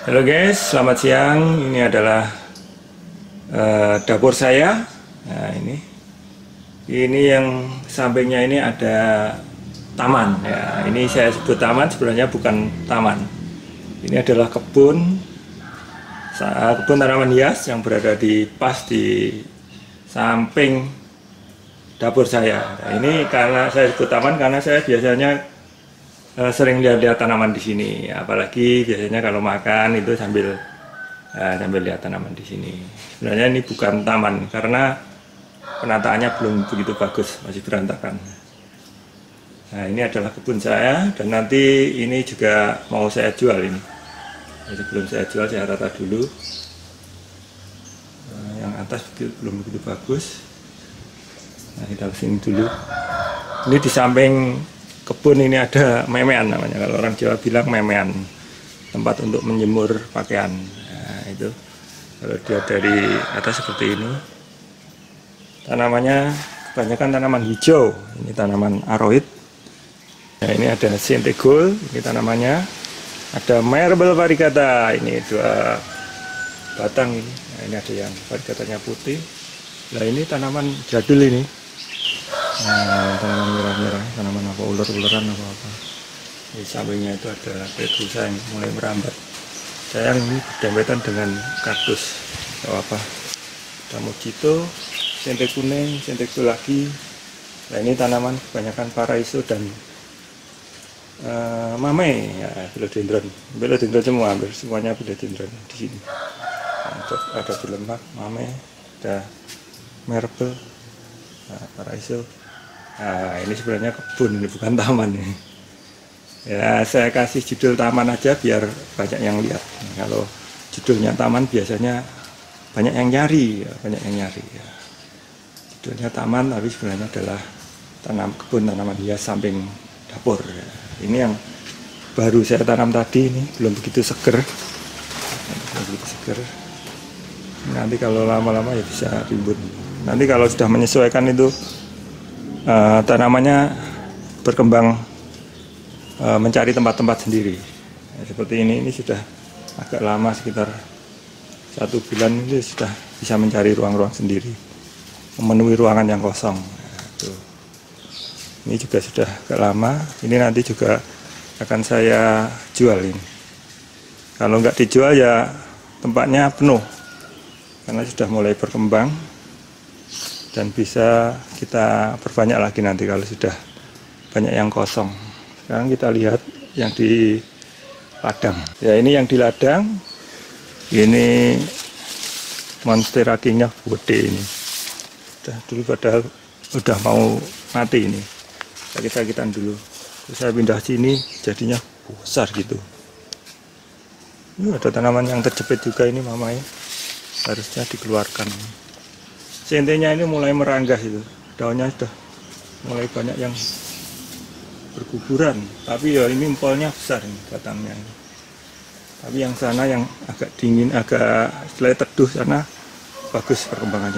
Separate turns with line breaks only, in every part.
Halo guys, selamat siang. Ini adalah dapur saya. Nah, ini yang sampingnya ini ada taman. Ya, ini saya sebut taman, sebenarnya bukan taman. Ini adalah kebun tanaman hias yang berada pas di samping dapur saya. Nah, ini karena saya sebut taman karena saya biasanya sering lihat-lihat tanaman di sini, apalagi biasanya kalau makan itu sambil lihat tanaman di sini. Sebenarnya ini bukan taman karena penataannya belum begitu bagus, masih berantakan. Nah, ini adalah kebun saya dan nanti ini juga mau saya jual ini. Jadi sebelum saya jual saya rata dulu. Yang atas belum begitu bagus. Nah, kita kesini dulu. Ini di samping kebun ini ada memean namanya, kalau orang Jawa bilang memean, tempat untuk menjemur pakaian. Nah, itu kalau dia dari atas seperti ini, tanamannya kebanyakan tanaman hijau. Ini tanaman aroid. Nah, ini ada sentegol, ini tanamannya. Ada marble varigata, ini 2 batang ini. Nah, ini ada yang varigatanya putih. Nah, ini tanaman jadul ini. Nah, tanaman merah-merah, tanaman apa, ular-ularan apa-apa. Di sampingnya itu ada petrusa yang mulai merambat. Sayang ini berdempetan dengan kaktus atau apa. Ada mojito, sente kuning, sente lagi. Nah, ini tanaman kebanyakan paraiso dan mame, ya, philodendron semua, hampir semuanya philodendron di sini. Ada berlemak, mame, ada marble, paraiso. Nah, ini sebenarnya kebun, ini bukan taman nih. Ya, saya kasih judul taman aja biar banyak yang lihat. Kalau judulnya taman biasanya banyak yang nyari, ya. Judulnya taman tapi sebenarnya adalah kebun tanaman hias samping dapur. Ya. Ini yang baru saya tanam tadi, ini belum begitu seger. Nanti kalau lama-lama ya bisa rimbun. Nanti kalau sudah menyesuaikan itu tanamannya berkembang mencari tempat-tempat sendiri. Nah, seperti ini sudah agak lama, sekitar 1 bulan ini sudah bisa mencari ruang-ruang sendiri, memenuhi ruangan yang kosong. Nah, ini juga sudah agak lama. Ini nanti juga akan saya jual ini. Kalau nggak dijual ya tempatnya penuh karena sudah mulai berkembang. Dan bisa kita perbanyak lagi nanti kalau sudah banyak yang kosong. Sekarang kita lihat yang di ladang. Ya, ini yang di ladang. Ini monstera kingnya gede ini. Dulu padahal udah mau mati ini. Sakit-sakitan dulu. Terus saya pindah sini jadinya besar gitu. Ini ada tanaman yang terjepit juga ini mamanya. Harusnya dikeluarkan. Sentenya ini mulai meranggas itu, daunnya sudah mulai banyak yang berguguran, tapi ya ini empolnya besar ini batangnya. Tapi yang sana yang agak dingin, agak setelah teduh sana bagus perkembangannya.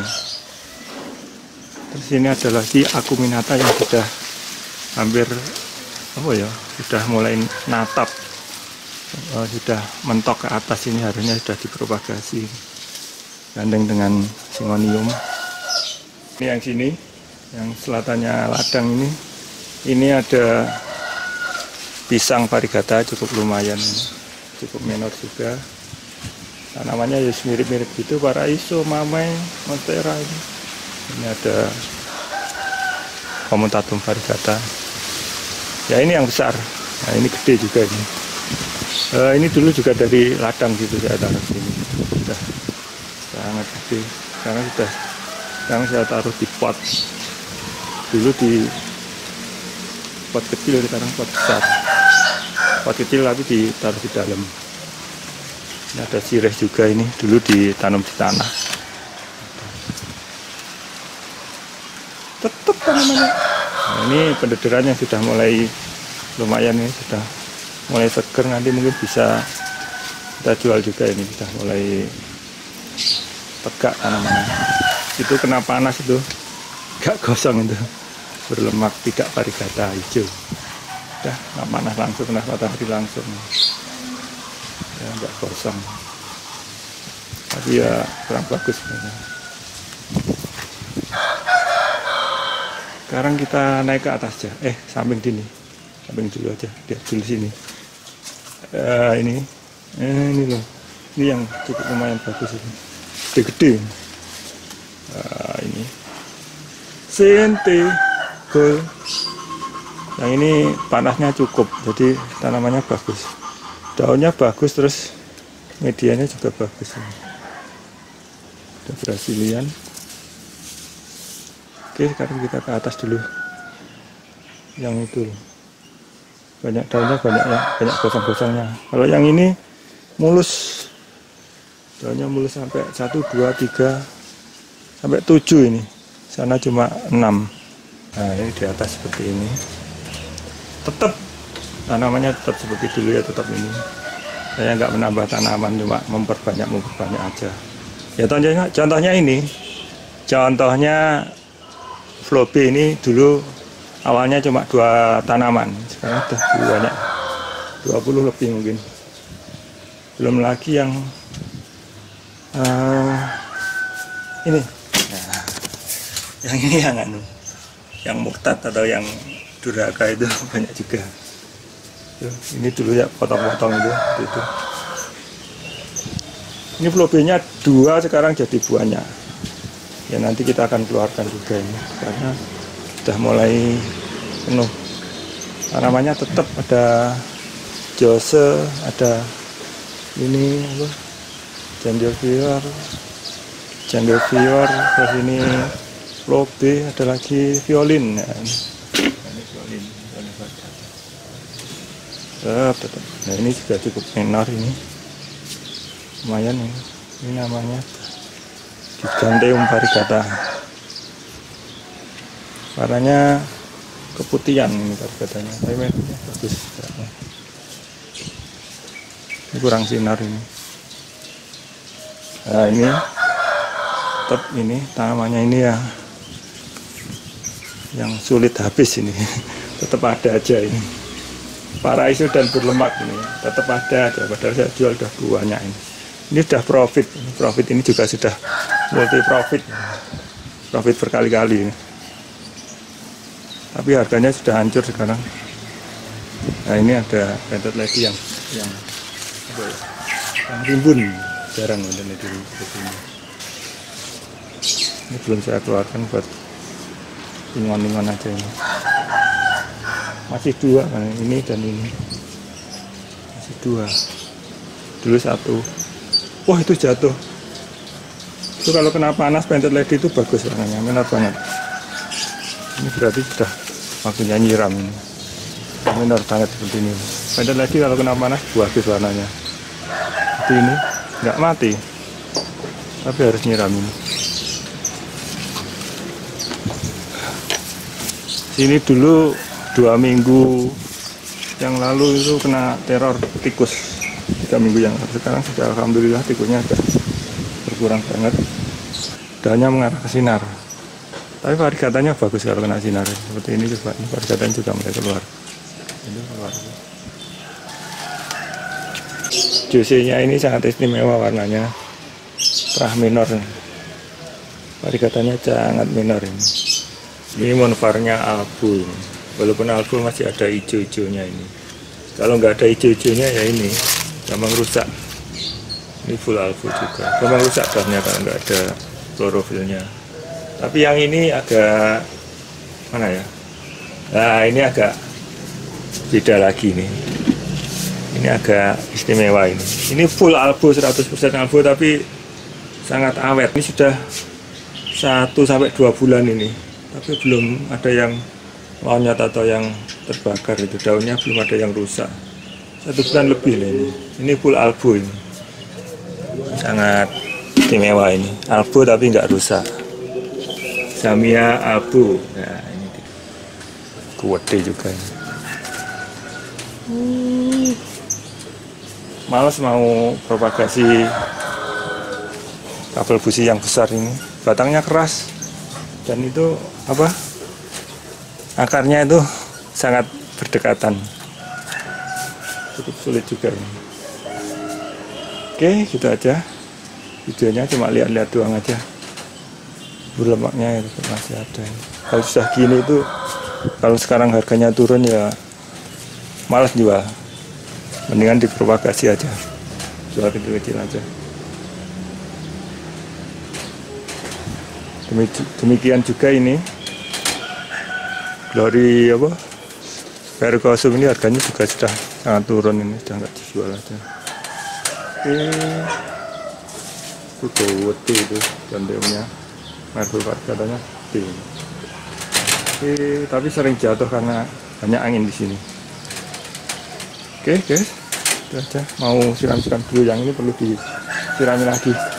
Terus ini ada lagi acuminata yang sudah hampir sudah mulai natap, sudah mentok ke atas. Ini harusnya sudah dipropagasi, gandeng dengan syngonium. Ini yang sini, yang selatannya ladang ini ada pisang varigata cukup lumayan, cukup menor juga. Tanamannya ya mirip-mirip gitu, paraiso, mame, monstera ini. Ini ada comutatum varigata. Ya, ini yang besar. Nah, ini gede juga ini. Ini dulu juga dari ladang gitu saya taruh sini. Sudah sangat gede. Sekarang saya taruh di pot. Dulu di pot kecil, sekarang pot besar. Pot kecil tapi ditaruh di dalam. Ini ada sirih juga, ini dulu ditanam di tanah. Tetap tanamannya. Nah, ini pendederan yang sudah mulai lumayan, ini sudah mulai seger, nanti mungkin bisa kita jual juga. Ini sudah mulai tegak tanamannya. Itu kena panas itu gak gosong, itu berlemak, tidak varigata hijau. Udah nggak panas langsung, kena matahari langsung. ya nggak kosong, tapi ya kurang bagus. Sekarang kita naik ke atas aja, samping dulu aja, lihat dulu sini. Ini loh, ini yang cukup lumayan bagus ini, gede-gede. Ini sente gold. Yang ini panasnya cukup, jadi tanamannya bagus, daunnya bagus, terus medianya juga bagus. Ada Brazilian. Oke, sekarang kita ke atas dulu. Yang itu banyak daunnya, banyak gosong-gosongnya. Kalau yang ini mulus, daunnya mulus sampai 1, 2, 3 sampai 7 ini. Sana cuma 6. Nah, ini di atas seperti ini. Tetap tanamannya tetap seperti dulu ya, tetap ini. Saya nggak menambah tanaman, cuma memperbanyak aja. Ya contohnya ini. Contohnya Flobe ini dulu awalnya cuma 2 tanaman, sekarang udah banyak, 20 lebih mungkin. Belum lagi yang ini, nah, yang ini yang murtad atau yang durhaka itu banyak juga. Ini dulu ya potong-potong itu. Ini Flobenya 2, sekarang jadi buahnya. Ya nanti kita akan keluarkan juga ini, karena sudah mulai penuh. Tanamannya tetap ada Jose, ada ini apa, Jandelfior, terus ini Flobe, ada lagi violin. Ya, ini violin. Tetap. Nah ini juga cukup menor ini, lumayan ini. Ini namanya Giganteum variegata. Warnanya keputihan ini variegatanya, tapi merahnya bagus. Ini kurang sinar ini. Nah ini tetap ini tanamannya ini ya, yang sulit habis ini. Tetap ada aja ini. Paraiso dan berlemak ini tetap ada, padahal saya jual udah banyak ini. Ini sudah profit ini juga sudah multi profit berkali-kali. Tapi harganya sudah hancur sekarang. Nah ini ada Painted Lady yang rimbun, jarang ada di sini. Ini belum saya keluarkan buat lingon-lingon aja ini. Masih 2 kan, ini dan ini. Masih 2. Dulu 1. Wah itu jatuh. Itu kalau kena panas Painted Lady itu bagus warnanya, menor banget. Ini berarti sudah waktunya nyiram ini. Menor banget seperti ini. Painted Lady kalau kena panas bagus warnanya. Seperti ini nggak mati, tapi harus nyiram ini. Sini dulu 2 minggu yang lalu itu kena teror tikus. 3 minggu yang lalu. Sekarang sudah alhamdulillah tikusnya sudah berkurang banget. Daunnya mengarah ke sinar. Tapi variegatanya bagus kalau kena sinar. Seperti ini juga. Ini variegatanya juga mulai keluar. Ini keluar. Jose-nya ini sangat istimewa warnanya. Terah minor. Variegatanya sangat minor ini. Ini monvarnya albu. Walaupun albu masih ada hijau-hijaunya ini. Kalau nggak ada hijau-hijaunya ya ini gampang rusak. Ini full albu juga, gampang rusak daunnya kalau nggak ada klorofilnya. Tapi yang ini agak mana ya? Nah ini agak beda lagi nih. Ini agak istimewa ini. Ini full albu, 100% albu, tapi sangat awet. Ini sudah 1-2 bulan ini, tapi belum ada yang monyet atau yang terbakar. Itu daunnya belum ada yang rusak. 1 bulan lebih nih. Ini full albu ini, sangat istimewa ini. Albu tapi nggak rusak. Zamia albu. Nah ini kuwede juga ini. Males mau propagasi kabel busi yang besar ini. Batangnya keras dan itu apa? Akarnya itu sangat berdekatan. Cukup sulit juga ini. Oke, gitu aja videonya, cuma lihat-lihat doang aja. Lemaknya itu masih ada. Kalau sudah gini itu, kalau sekarang harganya turun ya malas jual, mendingan dipropagasi aja, jual kecil-kecil aja. Demikian juga ini Glory apa Vercosum, ini harganya juga sudah sangat turun, ini sudah nggak dijual aja. Itu gede itu jandemnya, marble katanya gede. Tapi sering jatuh karena banyak angin di sini. Oke guys, itu aja. Mau siram-siram dulu, yang ini perlu disirami lagi.